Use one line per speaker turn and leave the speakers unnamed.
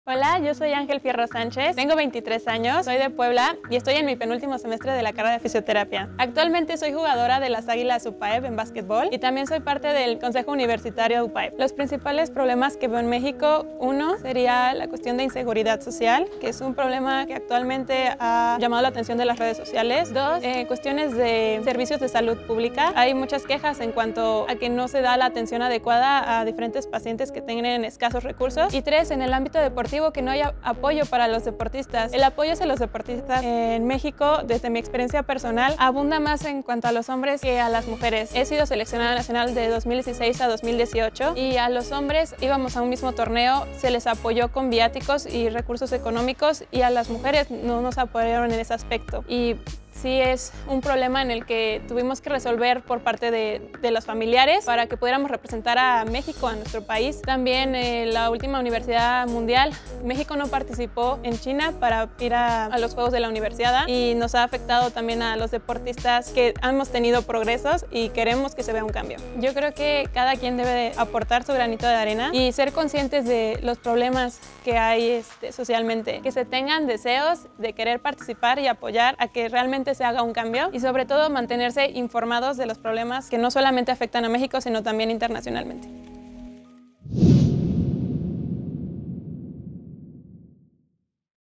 Hola, yo soy Ángel Fierro Sánchez, tengo 23 años, soy de Puebla y estoy en mi penúltimo semestre de la carrera de fisioterapia. Actualmente soy jugadora de las Águilas UPAEP en básquetbol y también soy parte del Consejo Universitario de UPAEP. Los principales problemas que veo en México, uno sería la cuestión de inseguridad social, que es un problema que actualmente ha llamado la atención de las redes sociales. Dos, cuestiones de servicios de salud pública. Hay muchas quejas en cuanto a que no se da la atención adecuada a diferentes pacientes que tienen escasos recursos. Y tres, en el ámbito deportivo, que no haya apoyo para los deportistas. El apoyo hacia los deportistas en México, desde mi experiencia personal, abunda más en cuanto a los hombres que a las mujeres. He sido seleccionada nacional de 2016 a 2018 y a los hombres íbamos a un mismo torneo, se les apoyó con viáticos y recursos económicos y a las mujeres no nos apoyaron en ese aspecto. Y sí es un problema en el que tuvimos que resolver por parte de los familiares para que pudiéramos representar a México, a nuestro país. También la última universidad mundial, México no participó en China para ir a los Juegos de la Universidad y nos ha afectado también a los deportistas que hemos tenido progresos y queremos que se vea un cambio. Yo creo que cada quien debe de aportar su granito de arena y ser conscientes de los problemas que hay socialmente, que se tengan deseos de querer participar y apoyar a que realmente se haga un cambio y sobre todo mantenerse informados de los problemas que no solamente afectan a México, sino también internacionalmente.